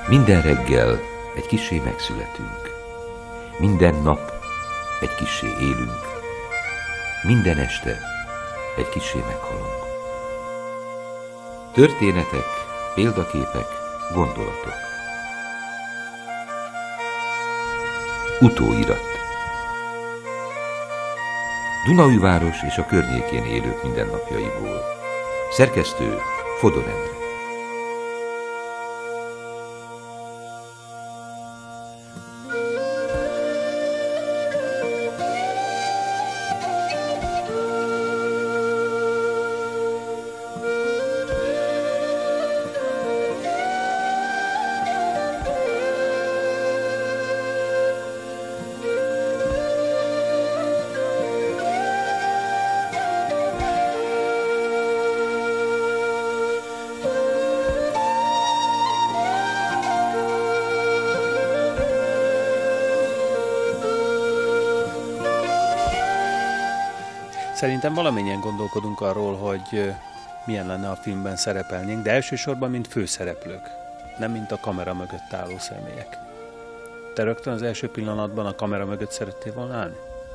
Minden reggel egy kissé megszületünk. Minden nap egy kissé élünk. Minden este egy kissé meghalunk. Történetek, példaképek, gondolatok. Utóirat. Dunaújváros és a környékén élők mindennapjaiból. Szerkesztő Fodor Endre. Szerintem valamennyien gondolkodunk arról, hogy milyen lenne a filmben szerepelnénk, de elsősorban mint főszereplők, nem mint a kamera mögött álló személyek. Te rögtön az első pillanatban a kamera mögött szerettél volna állni?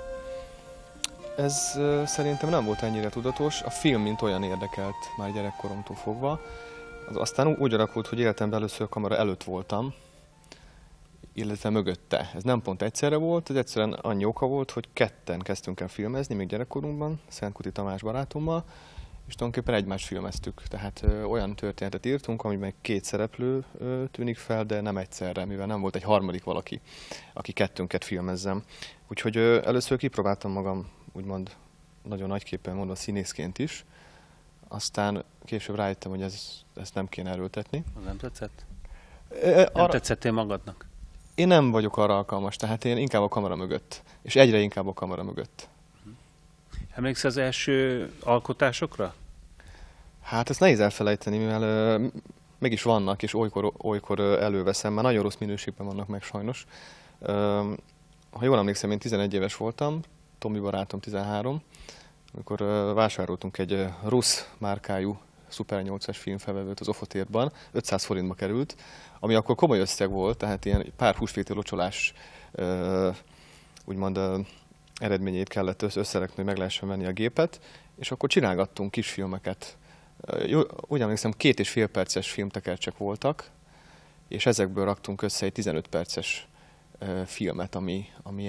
Ez szerintem nem volt ennyire tudatos, a film mint olyan érdekelt már gyerekkoromtól fogva. Aztán úgy alakult, hogy életemben először a kamera előtt voltam, illetve mögötte. Ez nem pont egyszerre volt, ez egyszerűen annyi oka volt, hogy ketten kezdtünk el filmezni, még gyerekkorunkban, Szentkuti Tamás barátommal, és tulajdonképpen egymást filmeztük. Tehát olyan történetet írtunk, amiben két szereplő tűnik fel, de nem egyszerre, mivel nem volt egy harmadik valaki, aki kettőnket filmezzem. Úgyhogy először kipróbáltam magam, úgymond nagyon nagyképpen mondva színészként is, aztán később rájöttem, hogy ezt nem kéne erőltetni. Nem tetszett? Nem tetszettél magadnak? Én nem vagyok arra alkalmas, tehát én inkább a kamera mögött, és egyre inkább a kamera mögött. Emlékszel az első alkotásokra? Hát ezt nehéz elfelejteni, mivel mégis vannak, és olykor előveszem, már nagyon rossz minőségben vannak meg sajnos. Ha jól emlékszem, én 11 éves voltam, Tomi barátom 13, amikor vásároltunk egy Rusz márkájú Super 8-as filmfelvevőt az Ofotérban, 500 forintba került, ami akkor komoly összeg volt, tehát ilyen pár húsvéti locsolás úgymond eredményét kellett összerakni, hogy meg lehessen venni a gépet, és akkor csinálgattunk kisfilmeket. Úgy emlékszem, 2,5 perces filmtekercsek voltak, és ezekből raktunk össze egy 15 perces filmet, ami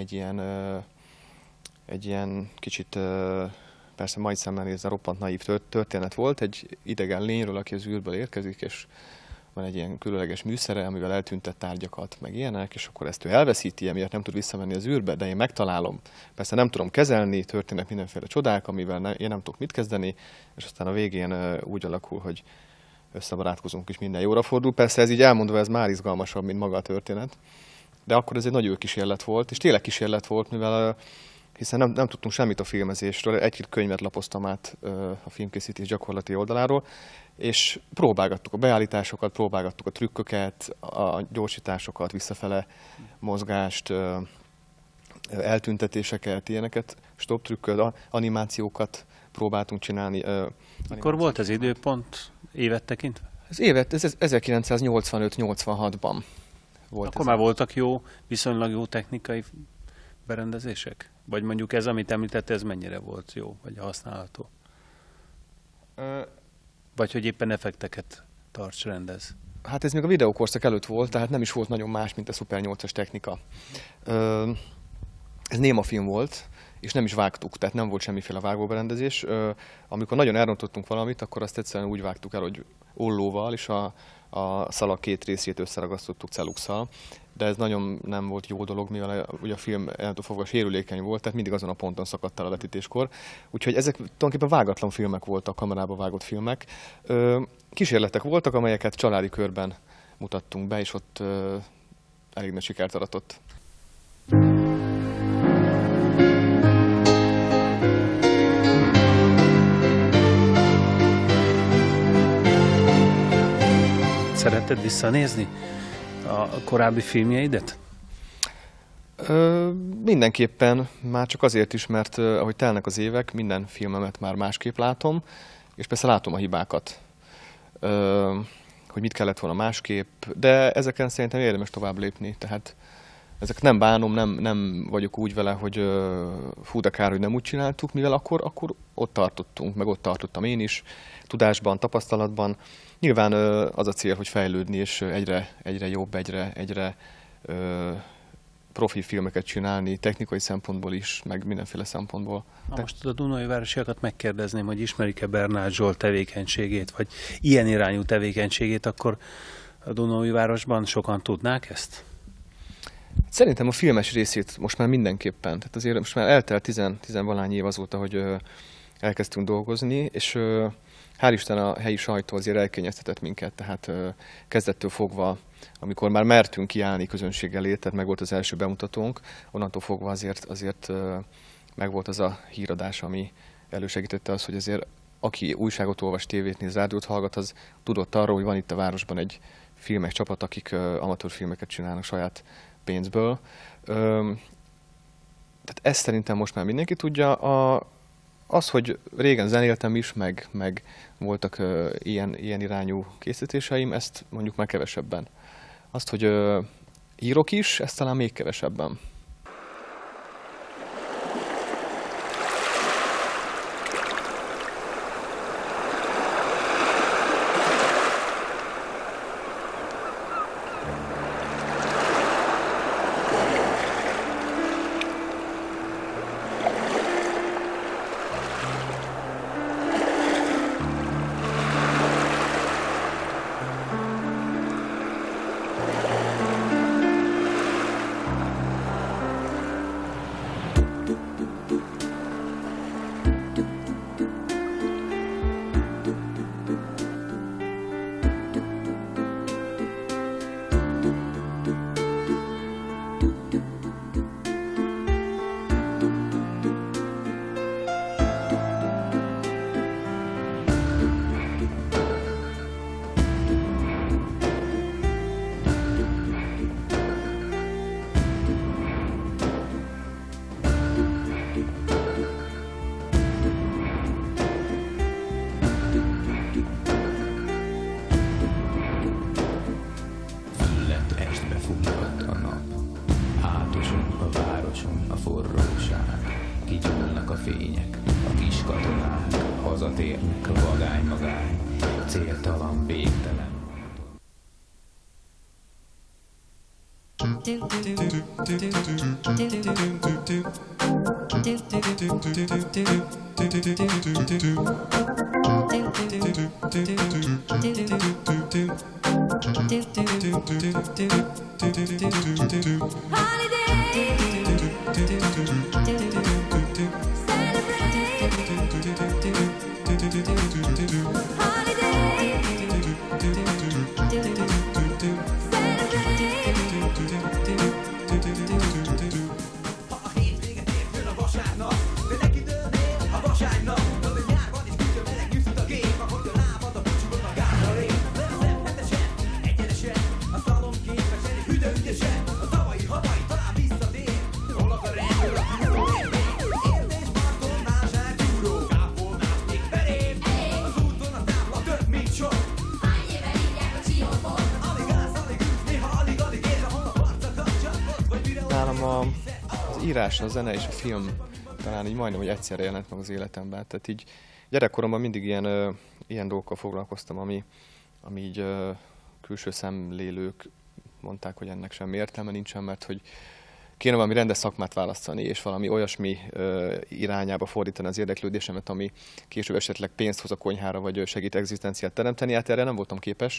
egy ilyen kicsit, persze majd szemmel nézve roppant naív történet volt, egy idegen lényről, aki az űrből érkezik, és van egy ilyen különleges műszere, amivel eltüntett tárgyakat, meg ilyenek, és akkor ezt ő elveszíti, emiatt nem tud visszamenni az űrbe, de én megtalálom. Persze nem tudom kezelni, történnek mindenféle csodák, amivel én nem tudok mit kezdeni, és aztán a végén úgy alakul, hogy összebarátkozunk és minden jóra fordul. Persze ez így elmondva, ez már izgalmasabb, mint maga a történet. De akkor ez egy nagy kísérlet volt, és tényleg kísérlet volt, mivel hiszen nem tudtunk semmit a filmezésről, egy-két könyvet lapoztam át a filmkészítés gyakorlati oldaláról, és próbálgattuk a beállításokat, próbálgattuk a trükköket, a gyorsításokat, visszafele mozgást, eltüntetéseket, ilyeneket, stop trükköt, animációkat próbáltunk csinálni. Akkor volt az időpont évet tekintve? Ez 1985-86-ban volt. Akkor már voltak viszonylag jó technikai berendezések? Vagy mondjuk ez, amit említette, ez mennyire volt jó, vagy használható? Vagy hogy éppen effekteket tarts, rendez? Hát ez még a videókorszak előtt volt, tehát nem is volt nagyon más, mint a Super 8-as technika. Ez néma film volt, és nem is vágtuk, tehát nem volt semmiféle vágóberendezés. Amikor nagyon elrontottunk valamit, akkor azt egyszerűen úgy vágtuk el, hogy ollóval, és a szalag két részét összeragasztottuk celluxal. De ez nagyon nem volt jó dolog, mivel ugye a film ellentől fogva sérülékeny volt, tehát mindig azon a ponton szakadt el a vetítéskor. Úgyhogy ezek tulajdonképpen vágatlan filmek voltak, kamerába vágott filmek. Kísérletek voltak, amelyeket családi körben mutattunk be, és ott elég nagy sikert aratott. Szeretted visszanézni a korábbi filmjeidet? Mindenképpen, már csak azért is, mert ahogy telnek az évek, minden filmemet már másképp látom, és persze látom a hibákat. hogy mit kellett volna másképp, de ezeken szerintem érdemes tovább lépni, tehát ezek nem bánom, nem vagyok úgy vele, hogy fú, de kár, hogy nem úgy csináltuk, mivel akkor ott tartottunk, meg ott tartottam én is, tudásban, tapasztalatban. Nyilván az a cél, hogy fejlődni, és egyre jobb, egyre profi filmeket csinálni, technikai szempontból is, meg mindenféle szempontból. Most a Dunaújvárosiakat megkérdezném, hogy ismerik-e Bernát Zsolt tevékenységét, vagy ilyen irányú tevékenységét, akkor a Dunaújvárosban sokan tudnák ezt? Szerintem a filmes részét most már mindenképpen. Tehát azért most már eltelt 10-valány év azóta, hogy elkezdtünk dolgozni, és hál' Isten a helyi sajtó azért elkényeztetett minket, tehát kezdettől fogva, amikor már mertünk kiállni közönség elé, tehát meg volt az első bemutatónk, onnantól fogva azért meg volt az a híradás, ami elősegítette az, hogy azért aki újságot olvas, tévét néz, rádiót hallgat, az tudott arról, hogy van itt a városban egy filmes csapat, akik amatőr filmeket csinálnak saját pénzből. Tehát ezt szerintem most már mindenki tudja. Az, hogy régen zenéltem is, meg voltak ilyen irányú készítéseim, ezt mondjuk már kevesebben. Azt, hogy írok is, ezt talán még kevesebben. Az írás, a zene és a film talán így majdnem, hogy egyszerre jelent meg az életemben. Tehát így gyerekkoromban mindig ilyen dolgokkal foglalkoztam, ami így külső szemlélők mondták, hogy ennek semmi értelme nincsen, mert hogy kéne valami rendes szakmát választani, és valami olyasmi irányába fordítani az érdeklődésemet, ami később esetleg pénzt hoz a konyhára, vagy segít egzisztenciát teremteni. Hát erre nem voltam képes.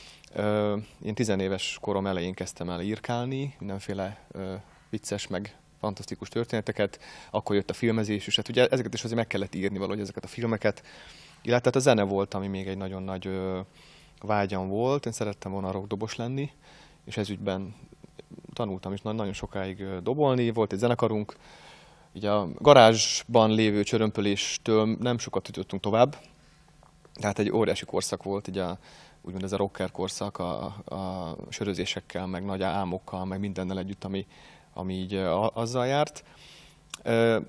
Én 10 éves korom elején kezdtem el írkálni, mindenféle vicces, meg fantasztikus történeteket, akkor jött a filmezés, és hát ugye ezeket is azért meg kellett írni valahogy, ezeket a filmeket, illetve a zene volt, ami még egy nagyon nagy vágyam volt, én szerettem volna rockdobos lenni, és ezügyben tanultam is nagyon sokáig dobolni, volt egy zenekarunk, ugye a garázsban lévő csörömpöléstől nem sokat jutottunk tovább, tehát egy óriási korszak volt, ugye úgymond ez a rocker korszak a sörözésekkel, meg nagy álmokkal, meg mindennel együtt, ami így azzal járt.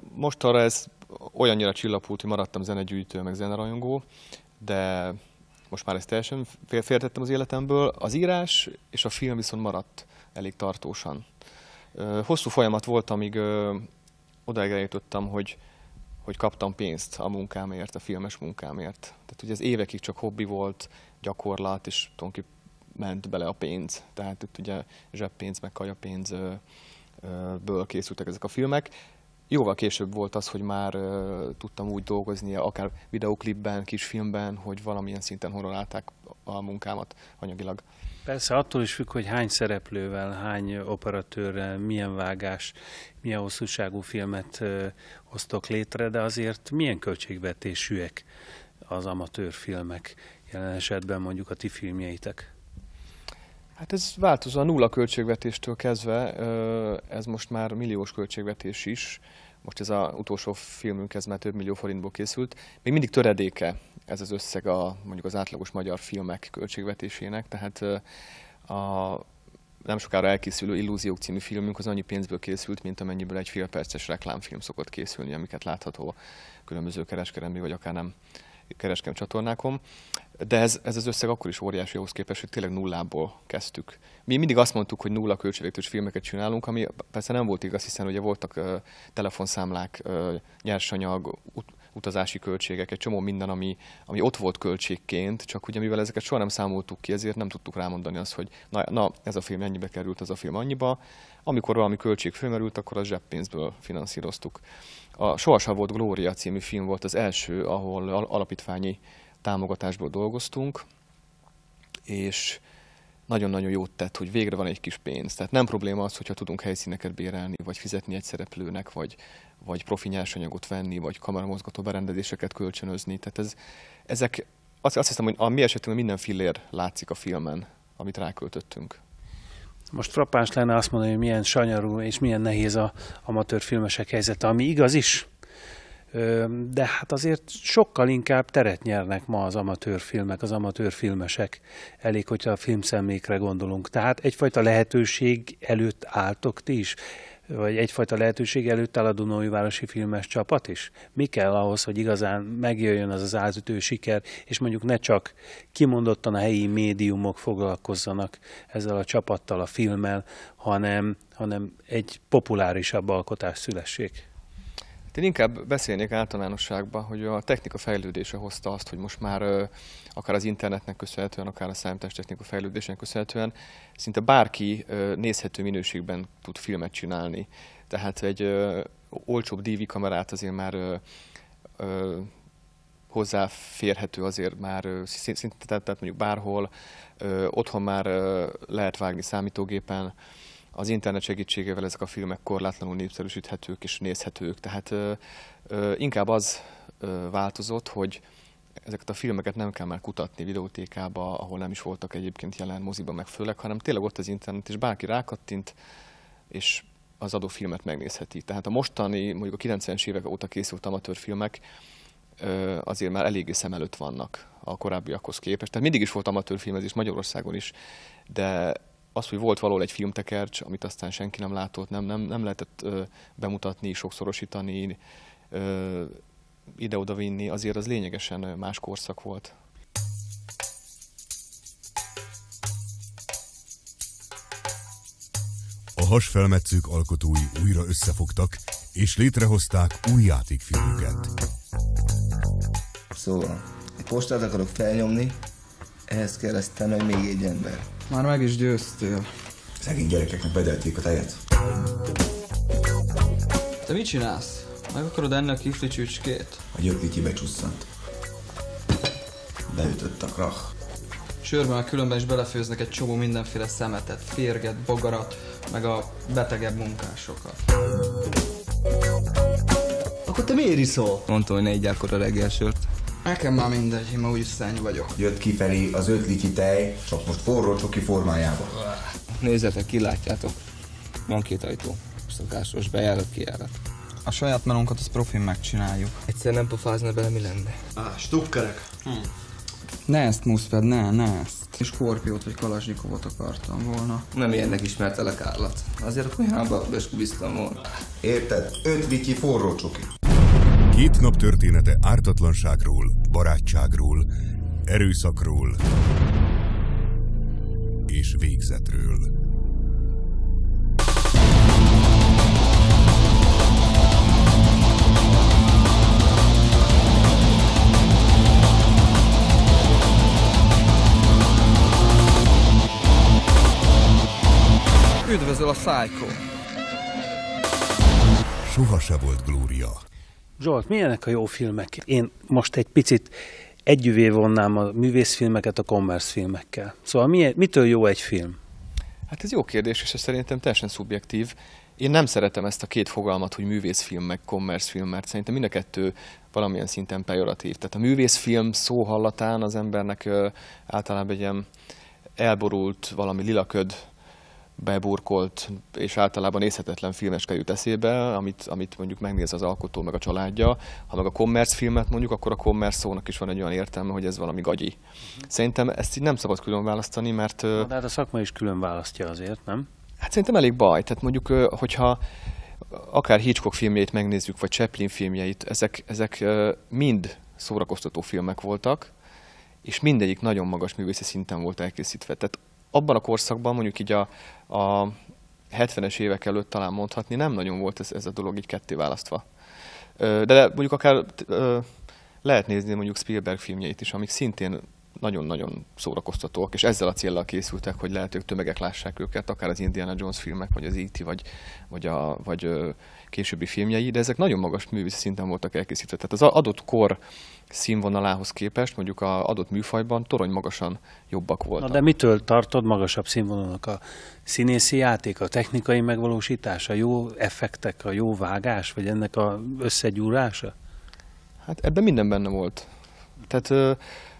Mostanra ez olyannyira csillapult, hogy maradtam zenegyűjtő, meg zenerajongó, de most már ezt teljesen félretettem az életemből. Az írás és a film viszont maradt elég tartósan. Hosszú folyamat volt, amíg odáig eljutottam, hogy kaptam pénzt a munkámért, a filmes munkámért. Tehát ugye ez évekig csak hobbi volt, gyakorlat, és tulajdonképpen ment bele a pénz. Tehát itt ugye zseppénz, meg kajapénzből készültek ezek a filmek. Jóval később volt az, hogy már tudtam úgy dolgozni, akár videóklipben, kisfilmben, hogy valamilyen szinten honorálták a munkámat anyagilag. Persze attól is függ, hogy hány szereplővel, hány operatőrrel, milyen vágás, milyen hosszúságú filmet hoztok létre, de azért milyen költségvetésűek az amatőr filmek, jelen esetben mondjuk a ti filmjeitek? Hát ez változó, a nulla költségvetéstől kezdve, ez most már milliós költségvetés is. Most ez az utolsó filmünk, ez már több millió forintból készült. Még mindig töredéke ez az összeg mondjuk az átlagos magyar filmek költségvetésének, tehát nem sokára elkészülő Illúziók című filmünk az annyi pénzből készült, mint amennyiből egy félperces reklámfilm szokott készülni, amiket látható különböző kereskedelmi vagy akár nem kereskedelmi csatornákon. De ez az összeg akkor is óriási ahhoz képest, hogy tényleg nullából kezdtük. Mi mindig azt mondtuk, hogy nulla költségvetős filmeket csinálunk, ami persze nem volt igaz, hiszen ugye voltak telefonszámlák, nyersanyag, utazási költségek, egy csomó minden, ami ott volt költségként, csak ugye mivel ezeket soha nem számoltuk ki, ezért nem tudtuk rámondani azt, hogy na ez a film ennyibe került, az a film annyiba. Amikor valami költség fölmerült, akkor a zseppénzből finanszíroztuk. A Sohasem volt Glória című film volt az első, ahol alapítványi támogatásból dolgoztunk, és nagyon-nagyon jót tett, hogy végre van egy kis pénz. Tehát nem probléma az, hogyha tudunk helyszíneket bérelni, vagy fizetni egy szereplőnek, vagy profi nyersanyagot venni, vagy kameramozgató berendezéseket kölcsönözni. Tehát azt hiszem, hogy a mi esetünkben minden fillér látszik a filmen, amit ráköltöttünk. Most frappáns lenne azt mondani, hogy milyen sanyarú és milyen nehéz az amatőr filmesek helyzete, ami igaz is. De hát azért sokkal inkább teret nyernek ma az amatőrfilmek, az amatőrfilmesek. Elég, hogyha a filmszemékre gondolunk. Tehát egyfajta lehetőség előtt álltok ti is? Vagy egyfajta lehetőség előtt áll a Dunaújvárosi Filmes Csapat is? Mi kell ahhoz, hogy igazán megjöjjön az átütő siker, és mondjuk ne csak kimondottan a helyi médiumok foglalkozzanak ezzel a csapattal, a filmmel, hanem egy populárisabb alkotás szülessék? Én inkább beszélnék általánosságban, hogy a technika fejlődése hozta azt, hogy most már akár az internetnek köszönhetően, akár a számítástechnika fejlődésnek köszönhetően szinte bárki nézhető minőségben tud filmet csinálni. Tehát egy olcsóbb DV kamerát azért már hozzáférhető azért már szinte, tehát mondjuk bárhol, otthon már lehet vágni számítógépen. Az internet segítségével ezek a filmek korlátlanul népszerűsíthetők és nézhetők. Tehát inkább az változott, hogy ezeket a filmeket nem kell már kutatni videótékába, ahol nem is voltak egyébként jelen moziban meg főleg, hanem tényleg ott az internet, és bárki rákattint, és az adott filmet megnézheti. Tehát a mostani, mondjuk a 90-es évek óta készült amatőrfilmek azért már eléggé szem előtt vannak a korábbiakhoz képest. Tehát mindig is volt amatőrfilmezés Magyarországon is, de az, hogy volt valahol egy filmtekercs, amit aztán senki nem látott, nem lehetett bemutatni, sokszorosítani, ide-oda vinni, azért az lényegesen más korszak volt. A Hasfelmetszők alkotói újra összefogtak, és létrehozták új játékfilmüket. Szóval, egy postát akarok felnyomni, ehhez kell aztán, hogy még egy ember. Már meg is győztél. Szegény gyerekeknek bedelték a tejet. Te mit csinálsz? Meg akarod enni a kifli csücskét? A gyöklityi becsusszant. Beütött a krach. Sörben a különben is belefőznek egy csomó mindenféle szemetet, férget, bogarat, meg a betegebb munkásokat. Akkor te miért iszol? Mondtam, hogy ne így akkor a reggelsört. Nekem már mindegy, én ma úgyis szányi vagyok. Jött kifelé az 5 lityi tej, csak most forró csoki formájában. Nézzetek, kilátjátok. Van 2 ajtó. Szokásos bejárat, kijárat. A saját melónkat az profin megcsináljuk. Egyszer nem pofázna bele, mi lenne? Stukkerek. Ne ezt, Muszfed, ne ezt. Skorpiót vagy Kalasnyikovot akartam volna. Nem ilyennek ismertelek állat. Azért a konyhába beskubiztam volna. Érted? 5 lityi forró csoki. 2 nap története ártatlanságról, barátságról, erőszakról és végzetről. Üdvözöl a Psycho! Soha se volt glória. Zsolt, milyenek a jó filmek? Én most egy picit együvé vonnám a művészfilmeket a commerce filmekkel. Szóval mitől jó egy film? Hát ez jó kérdés, és ez szerintem teljesen szubjektív. Én nem szeretem ezt a két fogalmat, hogy művészfilm meg commerce film, mert szerintem mind a kettő valamilyen szinten pejoratív. Tehát a művészfilm szó hallatán az embernek általában egy ilyen elborult, valami lilaköd, beburkolt és általában nézhetetlen filmeske jut eszébe, amit mondjuk megnéz az alkotó meg a családja. Ha meg a commerce filmet mondjuk, akkor a commerce szónak is van egy olyan értelme, hogy ez valami gagyi. Szerintem ezt így nem szabad külön választani, mert... De hát a szakma is külön választja azért, nem? Hát szerintem elég baj. Tehát mondjuk, hogyha akár Hitchcock filmjeit megnézzük, vagy Chaplin filmjeit, ezek mind szórakoztató filmek voltak, és mindegyik nagyon magas művészi szinten volt elkészítve. Tehát abban a korszakban, mondjuk így a 70-es évek előtt talán mondhatni, nem nagyon volt ez a dolog így ketté választva. De mondjuk akár lehet nézni mondjuk Spielberg filmjeit is, amik szintén nagyon-nagyon szórakoztatóak, és ezzel a céllal készültek, hogy lehetőleg tömegek lássák őket, akár az Indiana Jones filmek, vagy az E.T., vagy későbbi filmjei, de ezek nagyon magas művészi szinten voltak elkészítve. Tehát az adott kor színvonalához képest, mondjuk az adott műfajban torony magasan jobbak voltak. Na de mitől tartod magasabb színvonalnak? A színészi játék, a technikai megvalósítás, a jó effektek, a jó vágás, vagy ennek az összegyúrása? Hát ebben minden benne volt. Tehát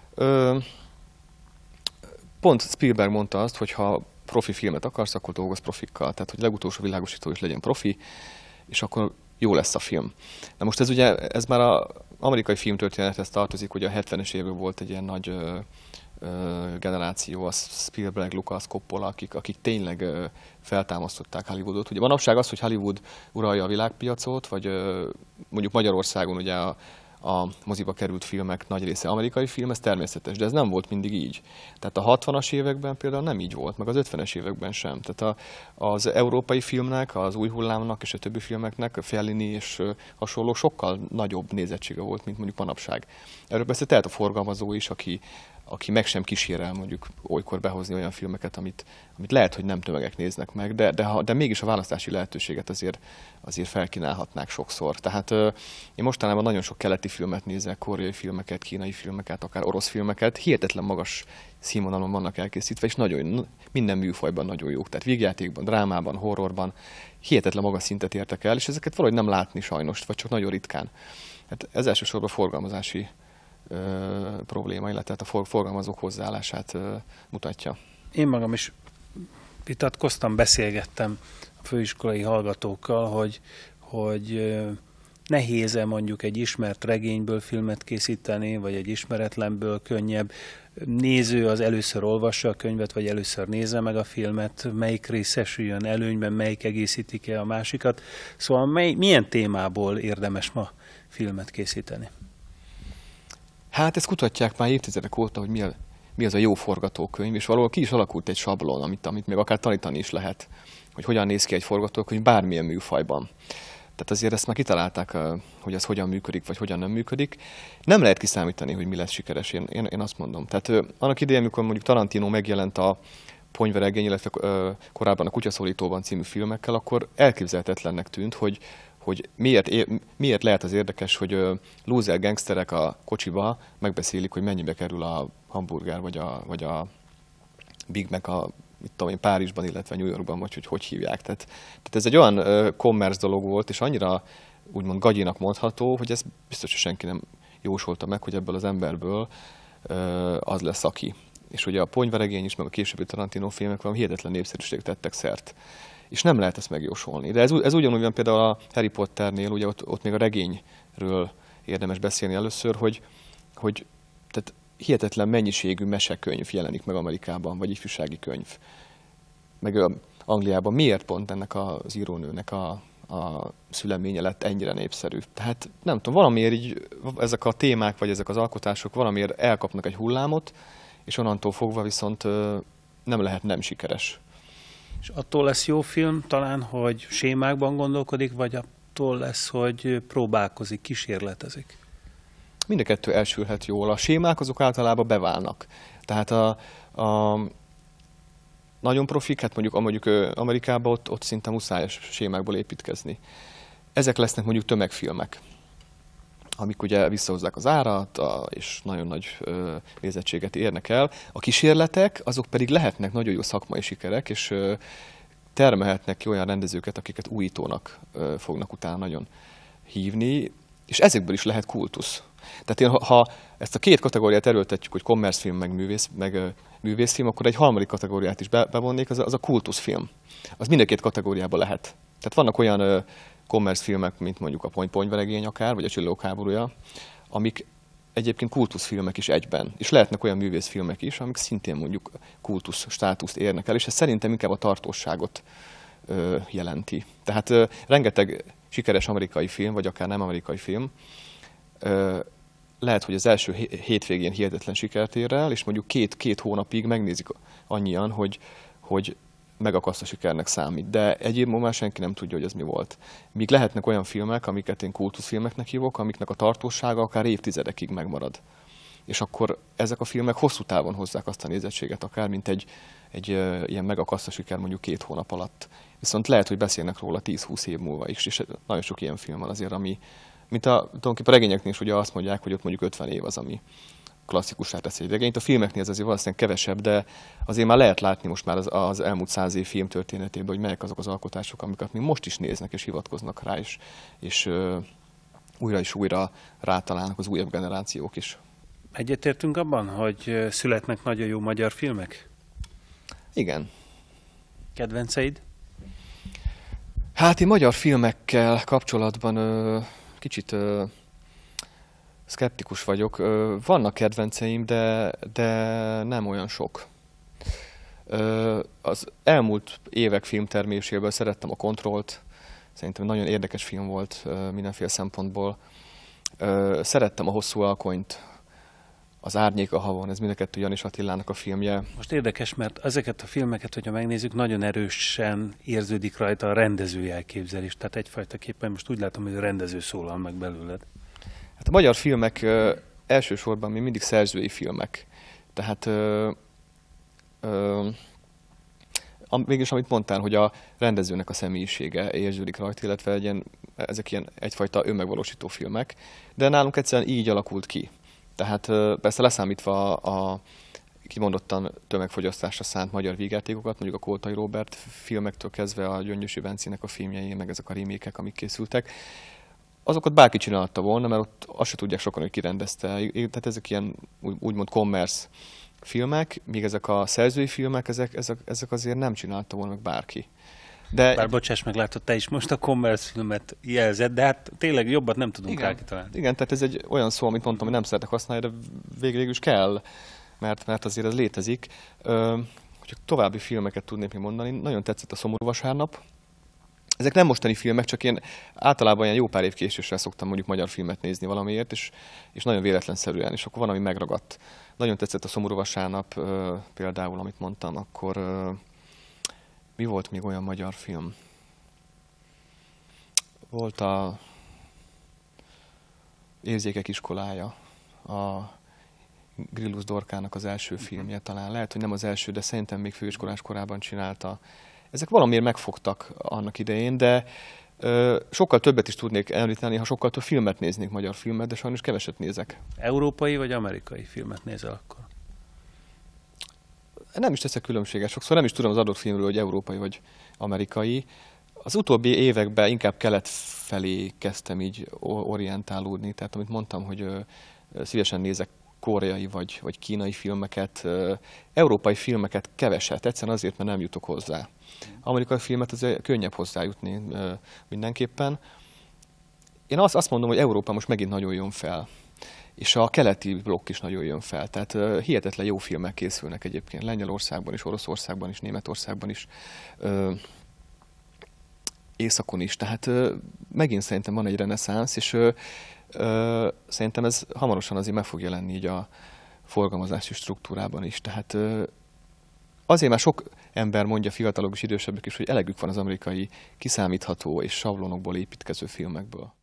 pont Spielberg mondta azt, hogy ha profi filmet akarsz, akkor dolgozz profikkal. Tehát, hogy legutolsó világosító is legyen profi, és akkor jó lesz a film. Na most ez már az amerikai filmtörténethez tartozik, ugye a 70-es években volt egy ilyen nagy generáció, a Spielberg, Lucas, Coppola, akik tényleg feltámasztották Hollywoodot. Ugye manapság az, hogy Hollywood uralja a világpiacot, vagy mondjuk Magyarországon ugye a moziba került filmek nagy része amerikai film, ez természetes, de ez nem volt mindig így. Tehát a 60-as években például nem így volt, meg az 50-es években sem. Tehát az európai filmnek, az új hullámnak és a többi filmeknek, a Fellini és hasonló sokkal nagyobb nézettsége volt, mint mondjuk manapság. Erről persze tehet a forgalmazó is, aki meg sem kísérel mondjuk olykor behozni olyan filmeket, amit lehet, hogy nem tömegek néznek meg, de mégis a választási lehetőséget azért felkínálhatnák sokszor. Tehát én mostanában nagyon sok keleti filmet nézek, koreai filmeket, kínai filmeket, akár orosz filmeket, hihetetlen magas színvonalon vannak elkészítve, és minden műfajban nagyon jók. Tehát vígjátékban, drámában, horrorban hihetetlen magas szintet értek el, és ezeket valahogy nem látni sajnos, vagy csak nagyon ritkán. Hát ez elsősorban forgalmazási probléma, illetve a forgalmazók hozzáállását mutatja. Én magam is vitatkoztam, beszélgettem a főiskolai hallgatókkal, hogy nehéz-e mondjuk egy ismert regényből filmet készíteni, vagy egy ismeretlenből könnyebb. Néző az először olvassa a könyvet, vagy először nézze meg a filmet, melyik részesüljön előnyben, melyik egészíti ki a másikat. Szóval milyen témából érdemes ma filmet készíteni? Hát ezt kutatják már évtizedek óta, hogy mi az a jó forgatókönyv, és valahol ki is alakult egy sablon, amit még akár tanítani is lehet, hogy hogyan néz ki egy forgatókönyv bármilyen műfajban. Tehát azért ezt már kitalálták, hogy ez hogyan működik, vagy hogyan nem működik. Nem lehet kiszámítani, hogy mi lesz sikeres, én azt mondom. Tehát annak idején, amikor mondjuk Tarantino megjelent a Ponyveregény, illetve korábban a Kutyaszólítóban című filmekkel, akkor elképzelhetetlennek tűnt, hogy miért lehet az érdekes, hogy loser gangsterek a kocsiba megbeszélik, hogy mennyibe kerül a hamburger, vagy a Big Mac Párizsban, illetve New Yorkban, vagy hogy hívják. Tehát ez egy olyan commerce dolog volt, és annyira úgymond gagyinak mondható, hogy ez biztos, hogy senki nem jósolta meg, hogy ebből az emberből az lesz aki. És ugye a Ponyveregény is, meg a későbbi Tarantino filmek valami hihetetlen népszerűséget tettek szert. És nem lehet ezt megjósolni. De ez ugyanúgy van például a Harry Potternél, ugye ott még a regényről érdemes beszélni először, hogy tehát hihetetlen mennyiségű mesekönyv jelenik meg Amerikában, vagy ifjúsági könyv. Meg Angliában miért pont ennek az írónőnek a a szüleménye lett ennyire népszerű. Tehát nem tudom, valamiért így ezek a témák, vagy ezek az alkotások valamiért elkapnak egy hullámot, és onnantól fogva viszont nem lehet nem sikeres. És attól lesz jó film talán, hogy sémákban gondolkodik, vagy attól lesz, hogy próbálkozik, kísérletezik? Mind a kettő elsülhet jól. A sémák azok általában beválnak. Tehát a nagyon profik, hát mondjuk Amerikában ott szinte muszáj sémákból építkezni. Ezek lesznek mondjuk tömegfilmek, amik ugye visszahozzák az árat, és nagyon nagy nézettséget érnek el. A kísérletek, azok pedig lehetnek nagyon jó szakmai sikerek, és termelhetnek ki olyan rendezőket, akiket újítónak fognak utána nagyon hívni, és ezekből is lehet kultusz. Tehát ha ezt a két kategóriát erőltetjük, hogy commerce-film meg művészfilm, akkor egy harmadik kategóriát is bevonnék, az a kultuszfilm. Az mind a két kategóriában lehet. Tehát vannak olyan commerce filmek, mint mondjuk a Ponyveregény akár, vagy a Csillagok háborúja, amik egyébként kultuszfilmek is egyben. És lehetnek olyan művészfilmek is, amik szintén mondjuk kultusz státuszt érnek el, és ez szerintem inkább a tartósságot jelenti. Tehát rengeteg sikeres amerikai film, vagy akár nem amerikai film, lehet, hogy az első hétvégén hihetetlen sikert ér el, és mondjuk két hónapig megnézik annyian, hogy megakaszt a sikernek számít. De egyéb már senki nem tudja, hogy ez mi volt. Míg lehetnek olyan filmek, amiket én kultuszfilmeknek hívok, amiknek a tartósága akár évtizedekig megmarad. És akkor ezek a filmek hosszú távon hozzák azt a nézettséget, akár mint egy ilyen megakaszt a siker mondjuk 2 hónap alatt. Viszont lehet, hogy beszélnek róla 10-20 év múlva is, és nagyon sok ilyen film van azért, ami, mint tulajdonképpen a regényeknél is ugye azt mondják, hogy ott mondjuk 50 év az, ami klasszikussá teszi egy regényt. A filmeknél ez azért valószínűleg kevesebb, de azért már lehet látni most már az elmúlt 100 év film történetében, hogy melyek azok az alkotások, amiket még most is néznek és hivatkoznak rá, és újra és újra rátalálnak az újabb generációk is. Egyetértünk abban, hogy születnek nagyon jó magyar filmek? Igen. Kedvenceid? Hát én magyar filmekkel kapcsolatban kicsit szkeptikus vagyok. Vannak kedvenceim, de nem olyan sok. Az elmúlt évek filmterméséből szerettem a Kontrollt. Szerintem nagyon érdekes film volt mindenféle szempontból. Szerettem a Hosszú alkonyt, az Árnyék a havon, ez mind a kettő Janis Attilának a filmje. Most érdekes, mert ezeket a filmeket, hogyha megnézzük, nagyon erősen érződik rajta a rendezői elképzelés. Tehát egyfajtaképpen most úgy látom, hogy a rendező szólal meg belőled. Hát a magyar filmek elsősorban még mindig szerzői filmek. Tehát mégis amit mondtál, hogy a rendezőnek a személyisége érződik rajta, illetve ezek ilyen egyfajta önmegvalósító filmek, de nálunk egyszerűen így alakult ki. Tehát persze leszámítva a kimondottan tömegfogyasztásra szánt magyar vígjátékokat, mondjuk a Koltai Róbert filmektől kezdve a Gyöngyösi Bencének a filmjei, meg ezek a remékek, amik készültek, azokat bárki csinálta volna, mert ott azt se tudják sokan, hogy ki rendezte. Tehát ezek ilyen úgymond commerce filmek, míg ezek a szerzői filmek, ezek azért nem csinálta volna meg bárki. Bár bocsáss meg, látod, te is most a commerce filmet jelzed, de hát tényleg jobbat nem tudunk rá kitalálni. Igen, tehát ez egy olyan szó, amit mondtam, hogy nem szeretek használni, de végül is kell, mert azért ez létezik. Hogyha további filmeket tudnék még mondani, nagyon tetszett a Szomorú vasárnap. Ezek nem mostani filmek, csak én általában ilyen jó pár év késéssel szoktam mondjuk magyar filmet nézni valamiért, és nagyon véletlenszerűen, és akkor van, ami megragadt. Nagyon tetszett a Szomorú vasárnap például, amit mondtam, akkor mi volt még olyan magyar film? Volt a Érzékek iskolája, a Grillus Dorkának az első filmje talán. Lehet, hogy nem az első, de szerintem még főiskolás korában csinálta. Ezek valamiért megfogtak annak idején, de sokkal többet is tudnék említeni, ha sokkal több filmet néznék, magyar filmet, de sajnos keveset nézek. Európai vagy amerikai filmet nézel akkor? Nem is teszek különbséget. Sokszor nem is tudom az adott filmről, hogy európai vagy amerikai. Az utóbbi években inkább kelet felé kezdtem így orientálódni. Tehát amit mondtam, hogy szívesen nézek koreai vagy kínai filmeket, európai filmeket keveset, egyszerűen azért, mert nem jutok hozzá. Amerikai filmet azért könnyebb hozzájutni mindenképpen. Én azt mondom, hogy Európa most megint nagyon jön fel. És a keleti blokk is nagyon jön fel. Tehát hihetetlen jó filmek készülnek egyébként Lengyelországban is, Oroszországban is, Németországban is. északon is. Tehát megint szerintem van egy reneszánsz, és szerintem ez hamarosan azért meg fog jelenni így a forgalmazási struktúrában is. Tehát azért már sok ember mondja, fiatalok és idősebbek is, hogy elegük van az amerikai kiszámítható és sablonokból építkező filmekből.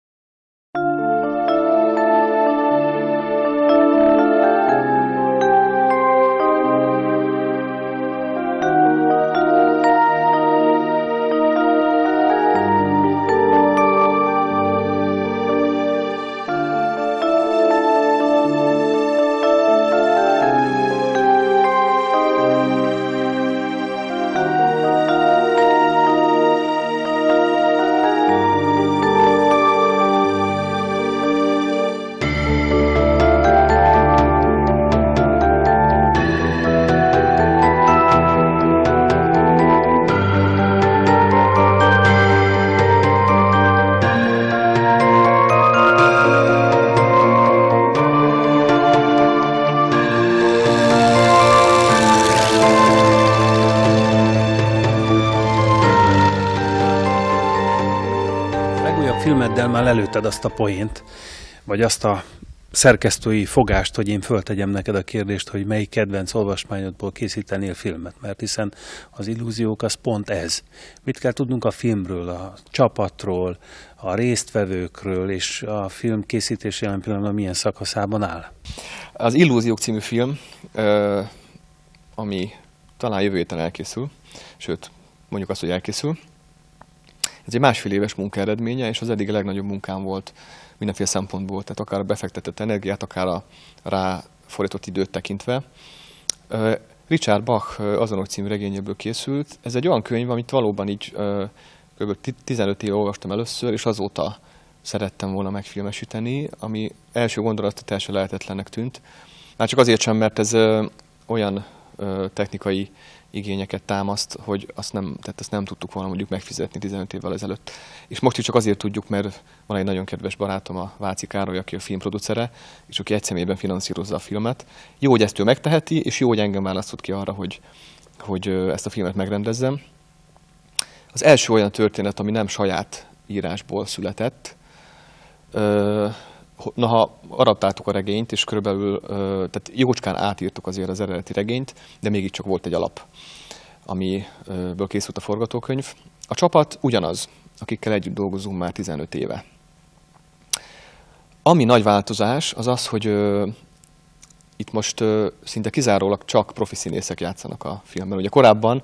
Filmeddel már lelőtted azt a poént, vagy azt a szerkesztői fogást, hogy én föltegyem neked a kérdést, hogy melyik kedvenc olvasmányodból készítenél filmet, mert hiszen az illúziók az pont ez. Mit kell tudnunk a filmről, a csapatról, a résztvevőkről, és a film készítés jelen pillanatban milyen szakaszában áll? Az Illúziók című film, ami talán jövő héten elkészül, sőt, mondjuk azt, hogy elkészül. Ez egy 1,5 éves munka eredménye, és az eddig a legnagyobb munkám volt mindenféle szempontból, tehát akár a befektetett energiát, akár a ráfordított időt tekintve. Richard Bach Azonok című regényéből készült. Ez egy olyan könyv, amit valóban így kb. 15 éve olvastam először, és azóta szerettem volna megfilmesíteni, ami első gondolatra teljesen lehetetlennek tűnt. Már csak azért sem, mert ez olyan technikai igényeket támaszt, hogy azt nem tudtuk volna mondjuk megfizetni 15 évvel ezelőtt. És most is csak azért tudjuk, mert van egy nagyon kedves barátom, a Váci Károly, aki a filmproducere, és aki egy személyben finanszírozza a filmet. Jó, hogy ezt ő megteheti, és jó, hogy engem választott ki arra, hogy ezt a filmet megrendezzem. Az első olyan történet, ami nem saját írásból született, ha adaptáltuk a regényt, és körülbelül, tehát jócskán átírtuk azért az eredeti regényt, de mégiscsak volt egy alap, amiből készült a forgatókönyv. A csapat ugyanaz, akikkel együtt dolgozunk már 15 éve. Ami nagy változás, az az, hogy itt most szinte kizárólag csak profi színészek játszanak a filmben. Ugye korábban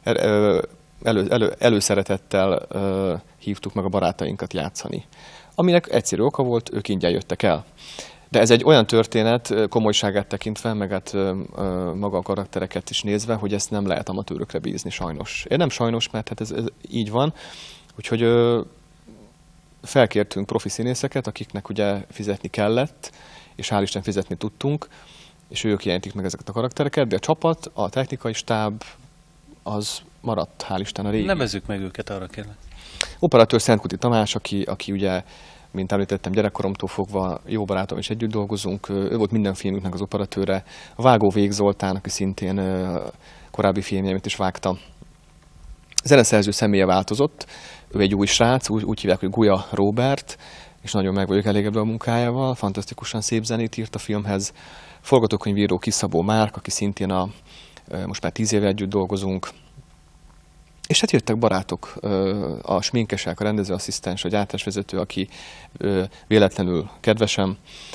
előszeretettel hívtuk meg a barátainkat játszani, aminek egyszerű oka volt, ők ingyen jöttek el. De ez egy olyan történet, komolyságát tekintve, meg hát maga a karaktereket is nézve, hogy ezt nem lehet amatőrökre bízni, sajnos. Én nem sajnos, mert hát ez így van. Úgyhogy felkértünk profi színészeket, akiknek ugye fizetni kellett, és hál' Isten fizetni tudtunk, és ők jelentik meg ezeket a karaktereket, de a csapat, a technikai stáb, az maradt, hál' Isten, a régi. Nevezzük meg őket, arra kérlek. Operatőr Szentkuti Tamás, aki ugye, mint említettem, gyerekkoromtól fogva jó barátom és együtt dolgozunk. Ő volt minden filmünknek az operatőre. A vágó Vég Zoltán, aki szintén korábbi filmjeit is vágta. A zeneszerző személye változott. Ő egy új srác, úgy hívják, hogy Guya Róbert, és nagyon meg vagyok elégedve a munkájával. Fantasztikusan szép zenét írt a filmhez. Forgatókönyvíró Kiszabó Márk, aki szintén most már 10 éve együtt dolgozunk. És hát jöttek barátok, a sminkesek, a rendezőasszisztens, a gyártásvezető, aki véletlenül kedvesem,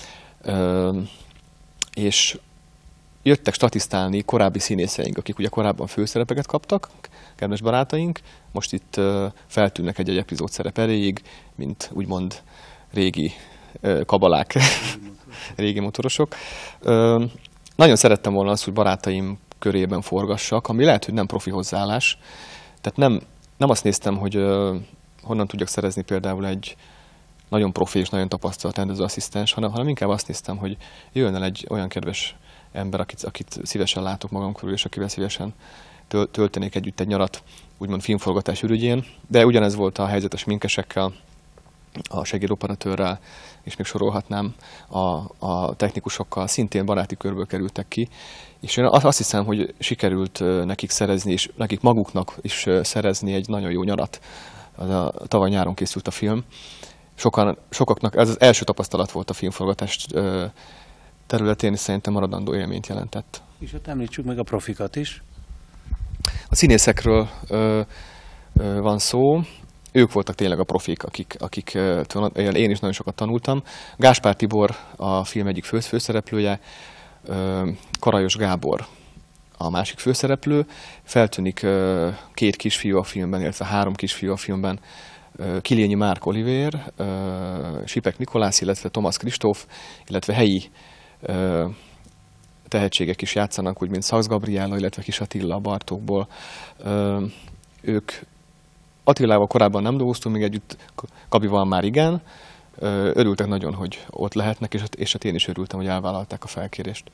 és jöttek statisztálni korábbi színészeink, akik ugye korábban főszerepeket kaptak, kedves barátaink, most itt feltűnnek egy epizód szerep erejéig, mint úgymond régi kabalák, régi motorosok. Nagyon szerettem volna azt, hogy barátaim körében forgassak, ami lehet, hogy nem profi hozzáállás. Tehát nem azt néztem, hogy honnan tudjak szerezni például egy nagyon profi és nagyon tapasztalt rendezőasszisztens, hanem inkább azt néztem, hogy jöjjön el egy olyan kedves ember, akit szívesen látok magam körül, és akivel szívesen töltenék együtt egy nyarat, úgymond filmforgatás ürügyén. De ugyanez volt a helyzet a sminkesekkel, a segédoperatőrrel, és még sorolhatnám, a technikusokkal, szintén baráti körből kerültek ki. És én azt hiszem, hogy sikerült nekik szerezni, és nekik maguknak is szerezni egy nagyon jó nyarat tavaly nyáron készült a film. Sokaknak ez az első tapasztalat volt a filmforgatás területén, és szerintem maradandó élményt jelentett. És ott említsük meg a profikat is. A színészekről van szó. Ők voltak tényleg a profik, akik én is nagyon sokat tanultam. Gáspár Tibor a film egyik főszereplője, Karajos Gábor a másik főszereplő. Feltűnik 2 kisfiú a filmben, illetve 3 kisfiú a filmben. Kilényi Márk Olivér, Sipek Nikolász, illetve Thomas Kristóf, illetve helyi tehetségek is játszanak, úgy mint Szax Gabriella, illetve Kis Attila a Bartókból. Ők Attilával korábban nem dolgoztunk még együtt, Gabival már igen. Örültek nagyon, hogy ott lehetnek, és hát én is örültem, hogy elvállalták a felkérést.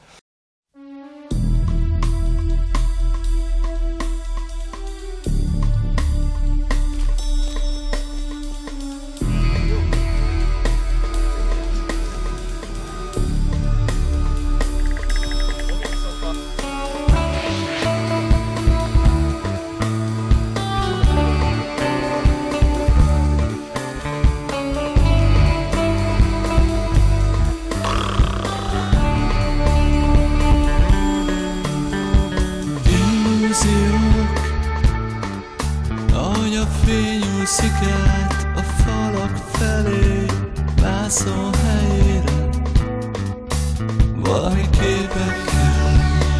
Át a falak felé, vászon helyére, valami képekkel.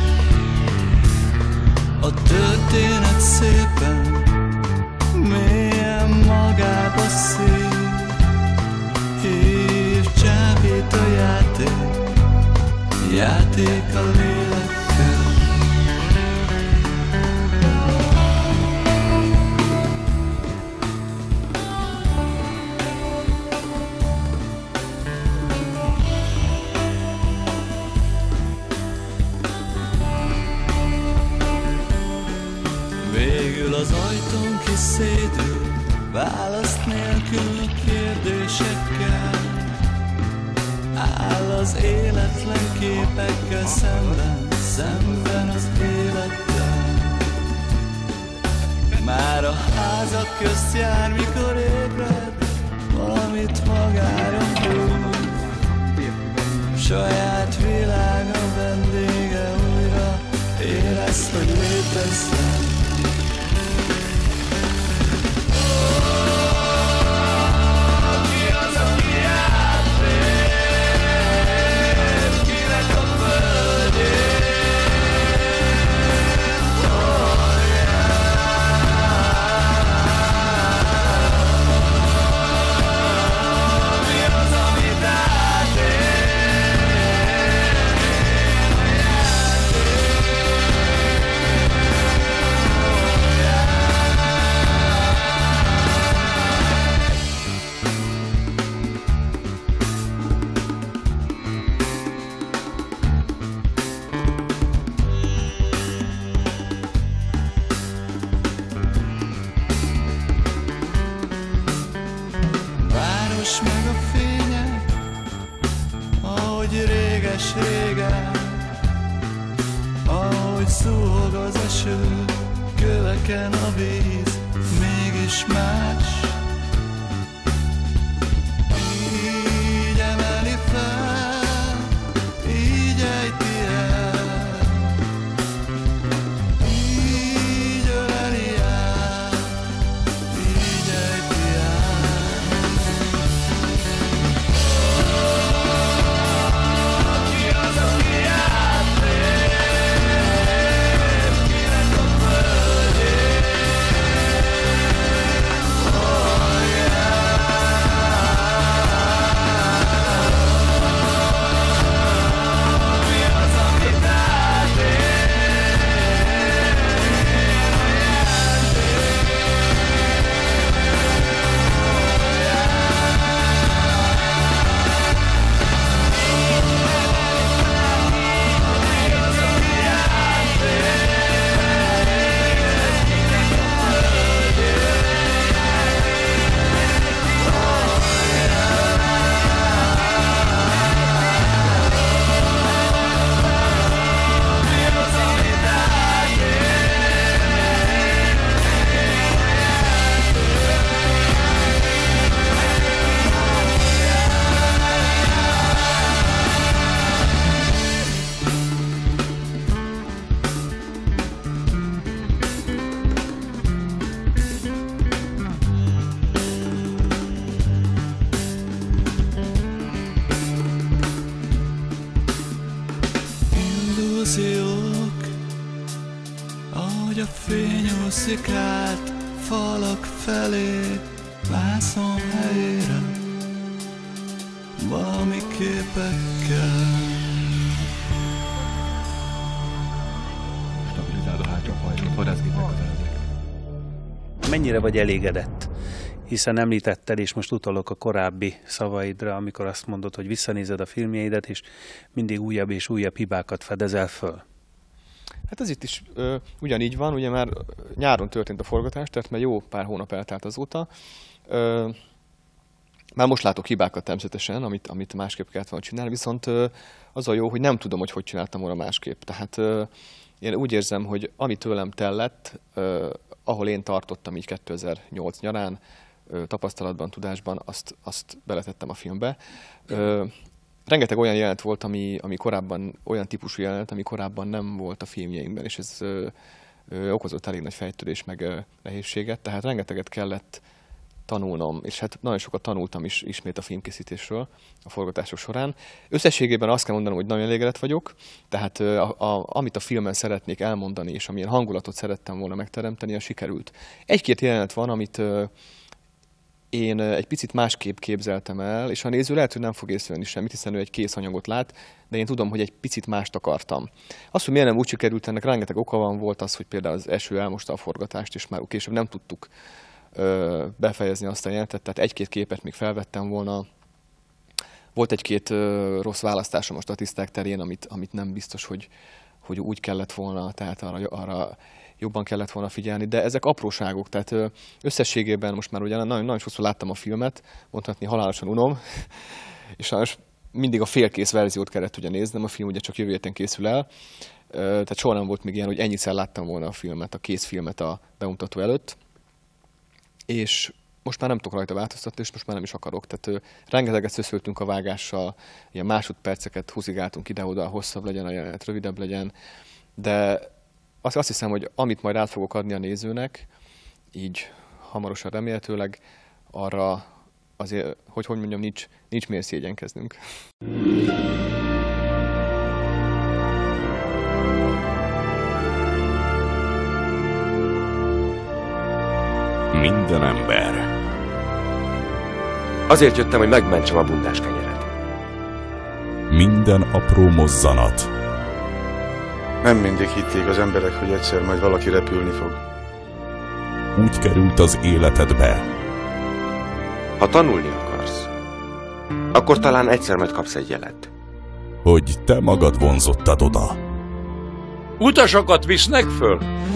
A történet szépen, mélyen magába szél, és csábít a játék a lélekkel. Az ajtón kiszédül, válasz nélkül kérdésekkel. Áll az életlen képekkel szemben az élettel. Már a házak közt jár, mikor ébred, valamit magára bújt. Saját világa vendége újra, érez, hogy létezzen. Meg a fények, ahogy réges-régen, ahogy szúg az eső, köveken a víz, mégis más. Így emeli fel, így ejti el, így öleli át, így ejti át. Oh a fény úszik át falak felé, vászon helyére, valami képekkel. Stabilizáld a hátsó fajtot, vadászgépek közelednek. Mennyire vagy elégedett? Hiszen említetted, és most utalok a korábbi szavaidra, amikor azt mondod, hogy visszanézed a filmjeidet, és mindig újabb és újabb hibákat fedezel föl. Hát ez itt is ugyanígy van, ugye már nyáron történt a forgatás, tehát már jó pár hónap eltelt azóta. Már most látok hibákat természetesen, amit másképp kellett volna csinálni, viszont az a jó, hogy nem tudom, hogy csináltam volna másképp. Tehát én úgy érzem, hogy ami tőlem tellett, ahol én tartottam így 2008 nyarán, tapasztalatban, tudásban, azt beletettem a filmbe. Rengeteg olyan jelenet volt, ami korábban, olyan típusú jelenet, ami korábban nem volt a filmjeinkben, és ez okozott elég nagy fejtörés meg nehézséget, tehát rengeteget kellett tanulnom, és hát nagyon sokat tanultam is ismét a filmkészítésről a forgatások során. Összességében azt kell mondanom, hogy nagyon elégedett vagyok, tehát amit a filmen szeretnék elmondani, és amilyen hangulatot szerettem volna megteremteni, az sikerült. Egy-két jelenet van, amit én egy picit másképp képzeltem el, és a néző lehet, hogy nem fog észrevenni semmit, hiszen ő egy kész anyagot lát, de én tudom, hogy egy picit mást akartam. Azt, hogy miért nem úgy sikerült, ennek rengeteg oka van, volt az, hogy például az eső elmosta a forgatást, és már később nem tudtuk befejezni azt a jelentet, tehát egy-két képet még felvettem volna. Volt egy-két rossz választásom a statiszták terén, amit nem biztos, hogy úgy kellett volna, tehát arra jobban kellett volna figyelni, de ezek apróságok, tehát összességében most már ugye nagyon sokszor láttam a filmet, mondhatni halálosan unom, és sajnos mindig a félkész verziót kellett ugye néznem, a film ugye csak jövő héten készül el, tehát soha nem volt még ilyen, hogy ennyiszer láttam volna a filmet, a kész filmet a bemutató előtt, és most már nem tudok rajta változtatni, és most már nem is akarok. Tehát rengeteget szöszöltünk a vágással, ilyen másodperceket húzigáltunk ide-oda, hosszabb legyen a jelenet, rövidebb legyen, de azt hiszem, hogy amit majd át fogok adni a nézőnek, így hamarosan remélhetőleg, arra azért, hogy mondjam, nincs miért szégyenkeznünk. Minden ember. Azért jöttem, hogy megmentsem a bundás kenyeret. Minden apró mozzanat. Nem mindig hitték az emberek, hogy egyszer majd valaki repülni fog. Úgy került az életedbe. Ha tanulni akarsz, akkor talán egyszer majd kapsz egy jelet. Hogy te magad vonzottad oda. Utasokat visznek föl?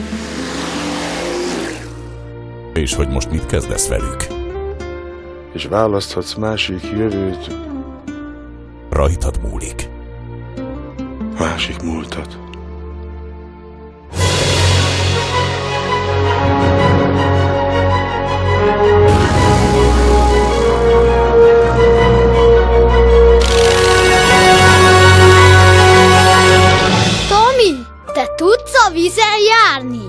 És hogy most mit kezdesz velük? És választhatsz másik jövőt. Rajtad múlik. Másik múltat. Tomi, te tudsz a vízen járni?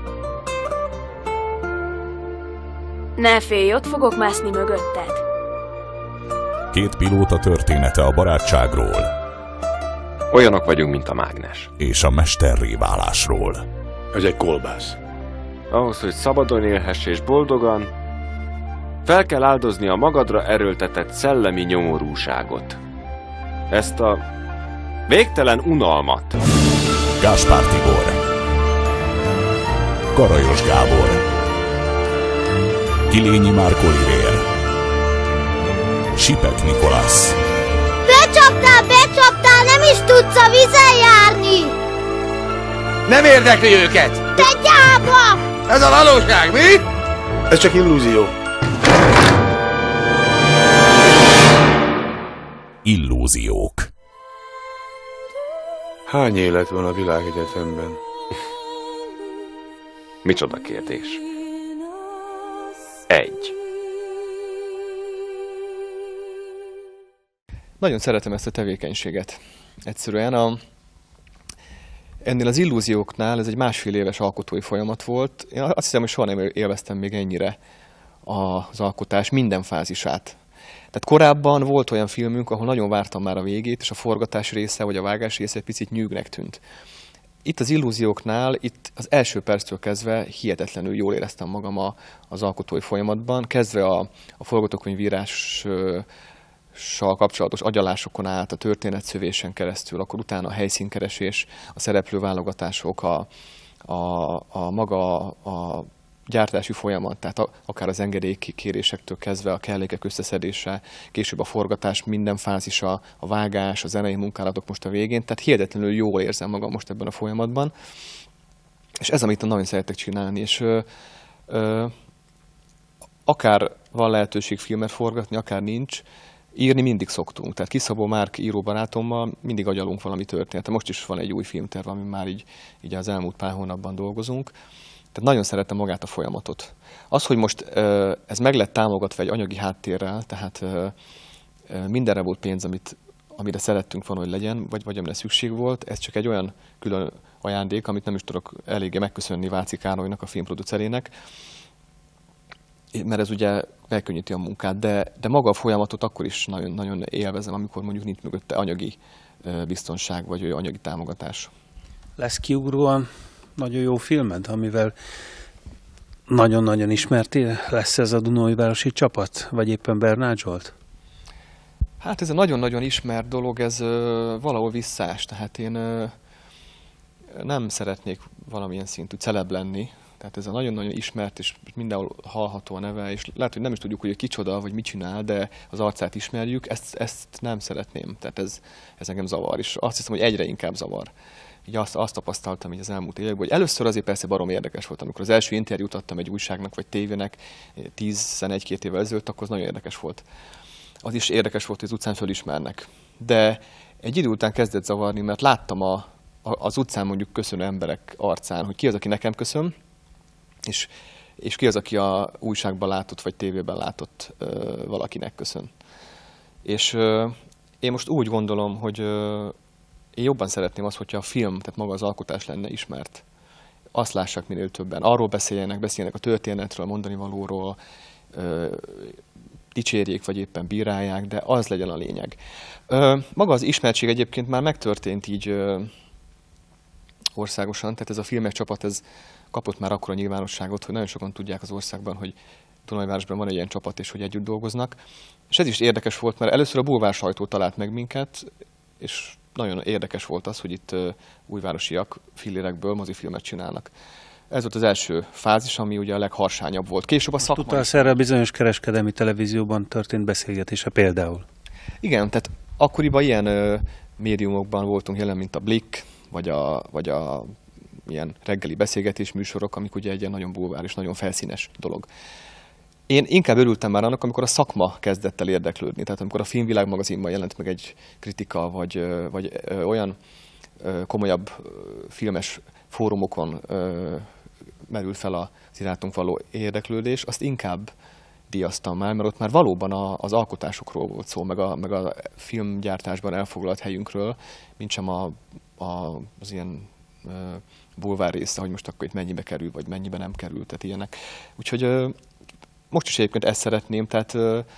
Ne félj, ott fogok mászni mögötted. Két pilóta története a barátságról. Olyanok vagyunk, mint a mágnes. És a mesterré válásról. Ez egy kolbász. Ahhoz, hogy szabadon élhess és boldogan, fel kell áldozni a magadra erőltetett szellemi nyomorúságot. Ezt a végtelen unalmat. Gáspár Tibor. Karajos Gábor. Kilényi Márk Olivér. Sipek Nikolász. Becsaptál, nem is tudsz a vízen járni! Nem érdekli őket! Te gyáva! Ez a valóság, mi? Ez csak illúzió. Illúziók. Hány élet van a világegyetemben? Micsoda kérdés. Egy. Nagyon szeretem ezt a tevékenységet. Egyszerűen ennél az illúzióknál ez egy másfél éves alkotói folyamat volt. Én azt hiszem, hogy soha nem élveztem még ennyire az alkotás minden fázisát. Tehát korábban volt olyan filmünk, ahol nagyon vártam már a végét, és a forgatás része vagy a vágás része egy picit nyűgnek tűnt. Itt az illúzióknál, itt az első perctől kezdve hihetetlenül jól éreztem magam az alkotói folyamatban, kezdve a forgatókönyvírással kapcsolatos agyalásokon át, a történetszövésen keresztül, akkor utána a helyszínkeresés, a szereplőválogatások, a maga a gyártási folyamat, tehát akár az engedélykérésektől kezdve a kellékek összeszedése, később a forgatás minden fázisa, a vágás, a zenei munkálatok most a végén, tehát hihetetlenül jól érzem magam most ebben a folyamatban. És ez, amit nagyon szeretek csinálni, és akár van lehetőség filmet forgatni, akár nincs, írni mindig szoktunk. Tehát Kiszabó Márk íróbarátommal mindig agyalunk valami történetet. Most is van egy új filmterv, ami már így az elmúlt pár hónapban dolgozunk. Tehát nagyon szeretem magát a folyamatot. Az, hogy most ez meg lett támogatva egy anyagi háttérrel, tehát mindenre volt pénz, amire szerettünk volna, hogy legyen, vagy amire szükség volt, ez csak egy olyan külön ajándék, amit nem is tudok eléggé megköszönni Váci Károlynak, a filmproducerének, mert ez ugye megkönnyíti a munkát, de maga a folyamatot akkor is nagyon, nagyon élvezem, amikor mondjuk nincs mögötte anyagi biztonság, vagy anyagi támogatás. Lesz kiugróan nagyon jó filmed, amivel nagyon-nagyon ismert lesz ez a Dunaújvárosi csapat, vagy éppen Bernáth Zsolt? Hát ez a nagyon-nagyon ismert dolog, ez valahol visszás, tehát én nem szeretnék valamilyen szintű celeb lenni, tehát ez a nagyon-nagyon ismert, és mindenhol hallható a neve, és lehet, hogy nem is tudjuk, hogy kicsoda, vagy mit csinál, de az arcát ismerjük, ezt nem szeretném, tehát ez engem zavar, és azt hiszem, hogy egyre inkább zavar. Így azt tapasztaltam így az elmúlt években, hogy először azért persze barom érdekes volt, amikor az első interjút adtam egy újságnak vagy tévének 11-2 évvel ezelőtt, akkor az nagyon érdekes volt. Az is érdekes volt, hogy az utcán fölismernek. De egy idő után kezdett zavarni, mert láttam az utcán mondjuk köszönő emberek arcán, hogy ki az, aki nekem köszön, és ki az, aki a újságban látott vagy tévében látott valakinek köszön. És én most úgy gondolom, hogy én jobban szeretném azt, hogyha a film, tehát maga az alkotás lenne ismert. Azt lássák minél többen. Arról beszéljenek a történetről, a mondani valóról, dicsérjék, vagy éppen bírálják, de az legyen a lényeg. Maga az ismertség egyébként már megtörtént így országosan, tehát ez a filmes csapat, ez kapott már akkora nyilvánosságot, hogy nagyon sokan tudják az országban, hogy Dunaújvárosban van egy ilyen csapat, és hogy együtt dolgoznak. És ez is érdekes volt, mert először a bulvár sajtó talált meg minket, és nagyon érdekes volt az, hogy itt újvárosiak fillérekből mozifilmet csinálnak. Ez volt az első fázis, ami ugye a legharsányabb volt. Később a szakmai... Utalsz erre a bizonyos kereskedelmi televízióban történt beszélgetése például? Igen, tehát akkoriban ilyen médiumokban voltunk jelen, mint a Blick, vagy a ilyen reggeli beszélgetés műsorok, amik ugye egy ilyen nagyon bulvár és nagyon felszínes dolog. Én inkább örültem már annak, amikor a szakma kezdett el érdeklődni. Tehát amikor a Filmvilág magazinban jelent meg egy kritika, vagy olyan komolyabb filmes fórumokon merül fel az irántunk való érdeklődés, azt inkább díjaztam már, mert ott már valóban az alkotásokról volt szó, meg a filmgyártásban elfoglalt helyünkről, mintsem az ilyen bulvár része, hogy most akkor itt mennyibe kerül, vagy mennyibe nem kerül, tehát ilyenek. Úgyhogy most is egyébként ezt szeretném, tehát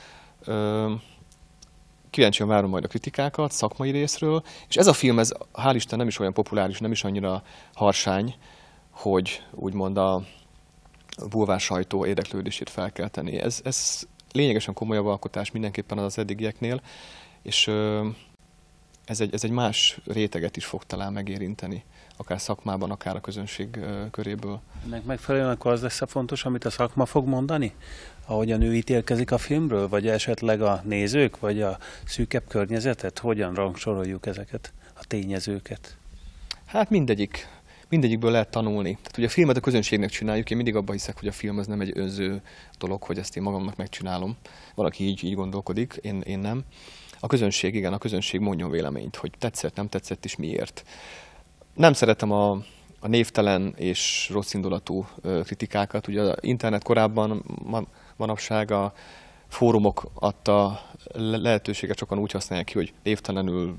kíváncsian várom majd a kritikákat szakmai részről, és ez a film, ez hál' Isten nem is olyan populáris, nem is annyira harsány, hogy úgymond a bulvár sajtó érdeklődését felkelteni. Ez lényegesen komolyabb alkotás mindenképpen az eddigieknél, és ez egy más réteget is fog talán megérinteni, akár szakmában, akár a közönség köréből. Ennek megfelelően akkor az lesz a fontos, amit a szakma fog mondani? Ahogyan ő ítélkezik a filmről, vagy esetleg a nézők, vagy a szűkebb környezetet? Hogyan rangsoroljuk ezeket a tényezőket? Hát mindegyikből lehet tanulni. Tehát ugye a filmet a közönségnek csináljuk, én mindig abban hiszek, hogy a film az nem egy önző dolog, hogy ezt én magamnak megcsinálom. Valaki így gondolkodik, én nem. A közönség mondjon véleményt, hogy tetszett, nem tetszett és miért. Nem szeretem a névtelen és rosszindulatú kritikákat. Ugye az internet korábban manapság a fórumok adta lehetőséget, sokan úgy használják ki, hogy névtelenül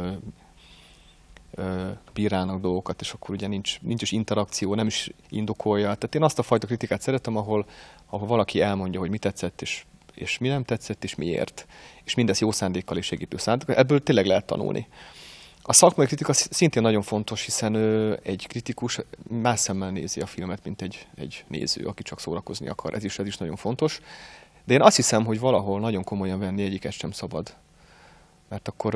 bírálnak dolgokat, és akkor ugye nincs is interakció, nem is indokolja. Tehát én azt a fajta kritikát szeretem, ahol valaki elmondja, hogy mi tetszett, és mi nem tetszett, és miért. És mindez jó szándékkal és segítő szándékkal. Ebből tényleg lehet tanulni. A szakmai kritika szintén nagyon fontos, hiszen egy kritikus más szemmel nézi a filmet, mint egy néző, aki csak szórakozni akar. Ez is nagyon fontos. De én azt hiszem, hogy valahol nagyon komolyan venni egyiket sem szabad. Mert akkor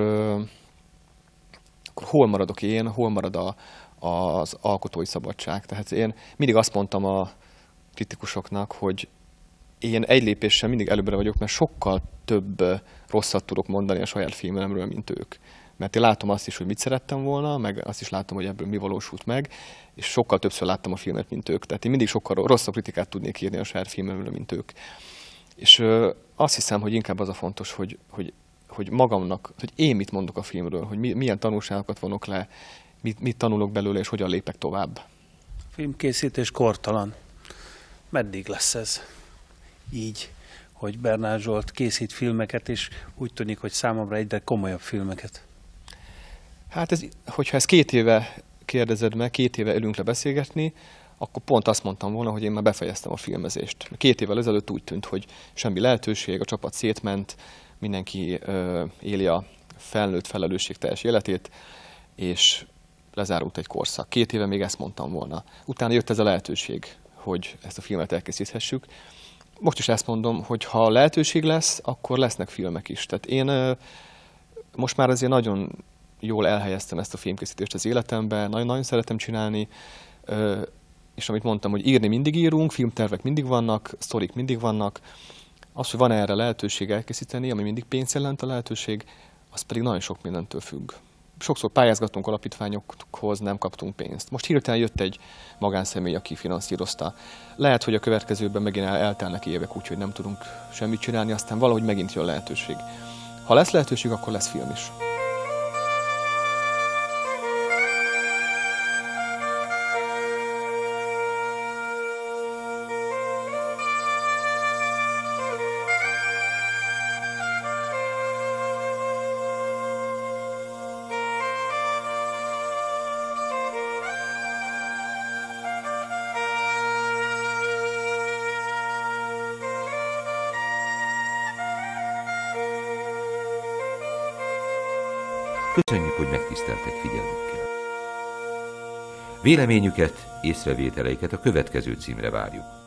hol maradok én, hol marad az alkotói szabadság. Tehát én mindig azt mondtam a kritikusoknak, hogy én egy lépéssel mindig előbbre vagyok, mert sokkal több rosszat tudok mondani a saját filmemről, mint ők. Mert én látom azt is, hogy mit szerettem volna, meg azt is látom, hogy ebből mi valósult meg, és sokkal többször láttam a filmet, mint ők. Tehát én mindig sokkal rosszabb kritikát tudnék írni a saját filmemről, mint ők. És azt hiszem, hogy inkább az a fontos, hogy magamnak, hogy én mit mondok a filmről, hogy milyen tanulságokat vonok le, mit tanulok belőle, és hogyan lépek tovább. Filmkészítés kortalan. Meddig lesz ez? Így, hogy Bernát Zsolt készít filmeket, és úgy tűnik, hogy számomra egyre komolyabb filmeket. Hát hogyha ezt 2 éve kérdezed meg, 2 éve ülünk le beszélgetni, akkor pont azt mondtam volna, hogy én már befejeztem a filmezést. 2 évvel ezelőtt úgy tűnt, hogy semmi lehetőség, a csapat szétment, mindenki éli a felnőtt felelősségteljes életét, és lezárult egy korszak. 2 éve még ezt mondtam volna. Utána jött ez a lehetőség, hogy ezt a filmet elkészíthessük. Most is ezt mondom, hogy ha lehetőség lesz, akkor lesznek filmek is. Tehát én most már azért nagyon jól elhelyeztem ezt a filmkészítést az életemben, nagyon szeretem csinálni, és amit mondtam, hogy írni mindig írunk, filmtervek mindig vannak, sztorik mindig vannak, az, hogy van erre lehetőség elkészíteni, ami mindig pénzt jelent a lehetőség, az pedig nagyon sok mindentől függ. Sokszor pályázgatunk alapítványokhoz, nem kaptunk pénzt. Most hirtelen jött egy magánszemély, aki finanszírozta. Lehet, hogy a következőben megint eltelnek évek, úgyhogy nem tudunk semmit csinálni, aztán valahogy megint jön lehetőség. Ha lesz lehetőség, akkor lesz film is. Köszönjük, hogy megtiszteltek figyelmükkel. Véleményüket, észrevételeiket a következő címre várjuk.